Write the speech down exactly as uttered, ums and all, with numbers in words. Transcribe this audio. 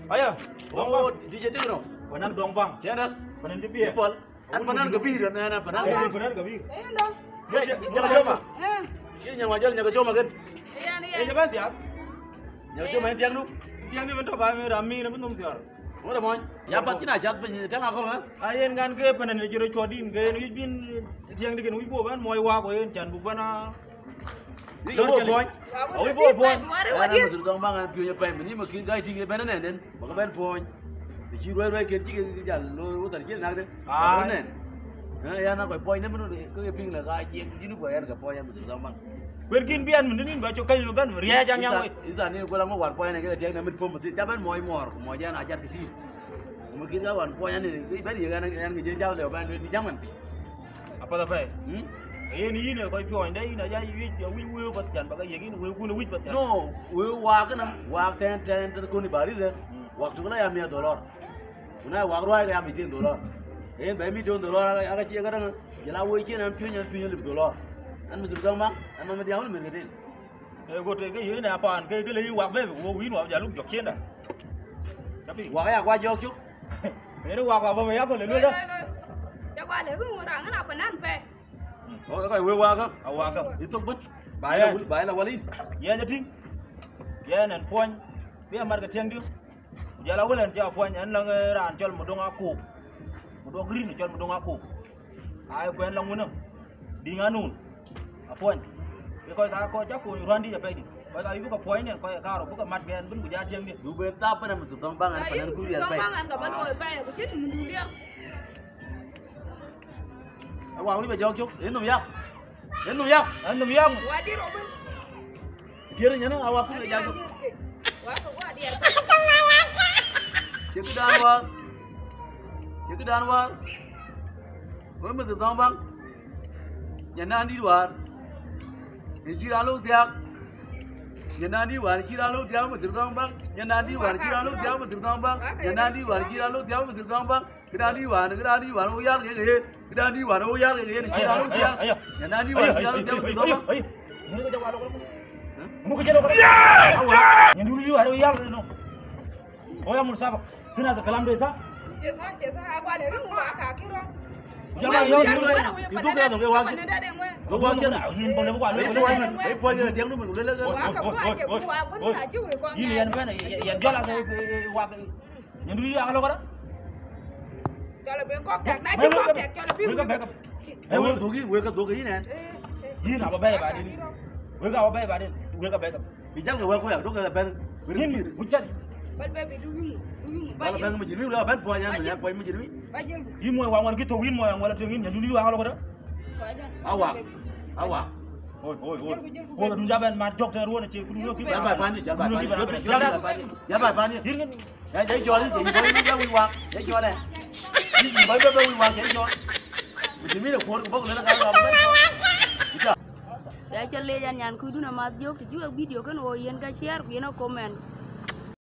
Ayo. Oh, di jadi no. Panan dong bang. Siapa? Panan di biar. Pol. An panan gebir na panan. Panan panan gabir. Ayan dong. Nyaga coma. Eh, Sini nyaga majal nyaga coma kan. ayan, Eh ayan. jaban tiak. Nyaga coma yang tiang lu. Tiang ni bentuk bayi rami na bentuk siar. Mana moy? Ya pati na jat ben tiang aku ha. Ayen kan ke panan ni jero chodin ke ni bin tiang diken wi bo ban moy wa ko yen jan bu bana. Ni go boy. Wi bo bo. Mari Ana wadir. masuk dong bang piu nya pen ni makin gai tinggi ben nen nen. Baka ben poin. Di roi roi ken tinggi jal lo utar ken nak de. Ah. Nen. Ha ya na ko poin ne menu ko ping la gai jeng jinu ko yan ka poin ya masuk dong bang. Berkin bian mendinin baca kayu ban ria jang yang. Isa ni ko lang mo wan poin ne ke tiang na mit pom ti jaban moy mor mo jan ajar ke ti. Mungkin ka wan poin ni ben ya kan yang ngejen jauh le ban di jaman pi. Apa dah pai? Hmm? Eh ni ni kau pion dai na jai wi wi wi bat jan bagai yang ini wi ku wi bat jan. No, we wa ka nam wa ten ten ten ko ni bari de. Waktu kala ya mia dollar. Una wa ro ya mi ten dollar. Eh ba mi ten dollar aga ci ga dang. Jala wo ci nam pion yan pion le dollar. An mi dong bang, an ma diawul mi ngeten. Eh go te ke ye na pan ke ke le wa be wo wi no ja lu jok chen da. Tapi Wa ya kwa jok chuk. eh wa wa ba me ya ko le lu Lôi, da. lôi, lôi. Cho qua để cái ngồi đằng nó phải ăn về. Oh ka we wa ka. Awa ka. Itu bet. Bai la bai la walin. Ye nya ting. Ye nan poin. Bi amar ka tiang du. Ya la wulan ja poin an lang ran chol mo donga ku. Mo do green chol mo donga ku. Ai ko en lang munam. Di nganun. A poin. Ke ko ta ko ja ku ran di ja pe di. Ko ta yu ka poin ne ko ka ro ka mat gen bun bu ja tiang di. Du be ta pa na masuk dong bang an Đấy, panan ku ya con pai. băng ăn cả bên ngồi về của chết mình đu điên. Wa ni be jok chuk. Enum ya. Enum ya. An num yang. Qua đi rồi bên. Kira nya na awak ku ya jok. Qua không qua đi. Cik dan war. Cik dan war. Oi masuk dong bang. Nyanan di luar. Hijira lu tiak. Nyanan di luar hijira lu tiak masuk dong bang. Nyanan di luar hijira lu tiak masuk dong bang. Nyanan di luar hijira lu tiak masuk dong bang. Kedan di luar, kedan di luar uyar ke ke. Kedan di luar uyar ke ke hijira lu tiak. Nyanan di luar hijira lu tiak masuk dong bang. Ayo. Mu ka ja wa lo ko. Mu ka ja lo ko. Awak. Yang dulu dulu ada yang no. Oh yang mursabak. Kena sekalam desa. Chết sao, chết sao. Qua để cái ngồi cả kia rồi. Jangan yang itu itu kan dong ke wang. Bên đây đây ngồi. Dong wang chen. Yin boleh buka Ei lu. poin, ei poin ke tiang lu mun le le. Qua không qua chỉ qua vẫn là chứ người con. Ini yang mana? Yang jual ada wak. Yang dulu yang kalau kada. Cho là bên con chặt đấy chứ con chặt cho là biết. Mereka baik. Eh, we dogi, we ka dogi ni nen. Yin apa baik ba ini? Mereka apa baik ba ini? Mereka baik. Bijal ke we ko ya dogi la ben. Yin muncul. Bên bên bị đu dum. Đu dum. Bala ben mo jirmi la ben poin yan ya poin mo jirmi. Ba jil. Yin mo wang wang gitu, yin mo yang wala tengin yang dulu yang kalau kada. Awak. Awak. Oi oi oi. Oh, dulu jaban majok dan ruan cek dulu kita. Jabai pani, jabai pani. Jabai jabai pani. Yin kan. Ya jadi jual ni, jadi ni ya wi wak. Ya jual eh. Ni bai bai wi wak ya jual. Jirmi le ko ko le na ka ba. Bisa. Ya chale jan yan kudu na mat jok tu juga video kan o yen ka share ku yen comment